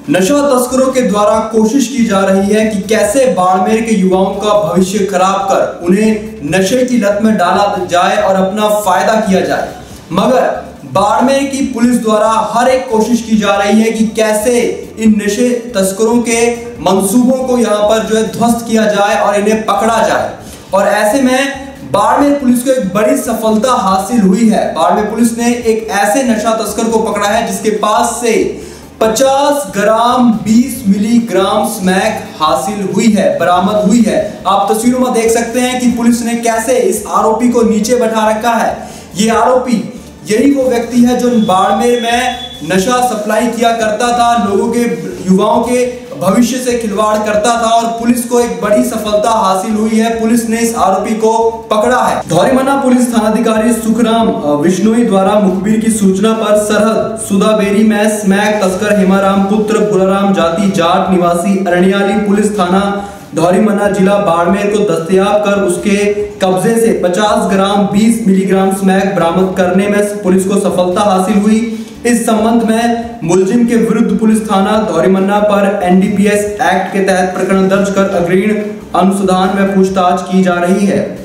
नशा तस्करों के द्वारा कोशिश की जा रही है कि कैसे बाड़मेर के युवाओं का भविष्य खराब कर उन्हें नशे की लत में डाला जाए और अपना फायदा किया जाए, मगर बाड़मेर की पुलिस द्वारा हर एक कोशिश की जा रही है कि कैसे इन नशे तस्करों के मंसूबों को यहाँ पर जो है ध्वस्त किया जाए और इन्हें पकड़ा जाए। और ऐसे में बाड़मेर पुलिस को एक बड़ी सफलता हासिल हुई है। बाड़मेर पुलिस ने एक ऐसे नशा तस्कर को पकड़ा है जिसके पास से 50 ग्राम 20 मिलीग्राम स्मैक हासिल हुई है, बरामद हुई है। आप तस्वीरों में देख सकते हैं कि पुलिस ने कैसे इस आरोपी को नीचे बैठा रखा है। ये आरोपी यही वो व्यक्ति है जो बाड़मेर में नशा सप्लाई किया करता था, लोगों के युवाओं के भविष्य से खिलवाड़ करता था और पुलिस को एक बड़ी सफलता हासिल हुई है। पुलिस ने इस आरोपी को पकड़ा है। धौरीमन्ना पुलिस थानाधिकारी सुखराम विश्नोई द्वारा मुखबिर की सूचना पर सरहद सुदाबेरी में स्मैक तस्कर हेमाराम पुत्र गुलाराम जाति जाट निवासी अरनियाली पुलिस थाना धौरीमन्ना जिला बाड़मेर को दस्तयाब कर उसके कब्जे से 50 ग्राम 20 मिलीग्राम स्मैक बरामद करने में पुलिस को सफलता हासिल हुई। इस संबंध में मुलजिम के विरुद्ध पुलिस थाना धौरीमन्ना पर एनडीपीएस एक्ट के तहत प्रकरण दर्ज कर अग्रिम अनुसंधान में पूछताछ की जा रही है।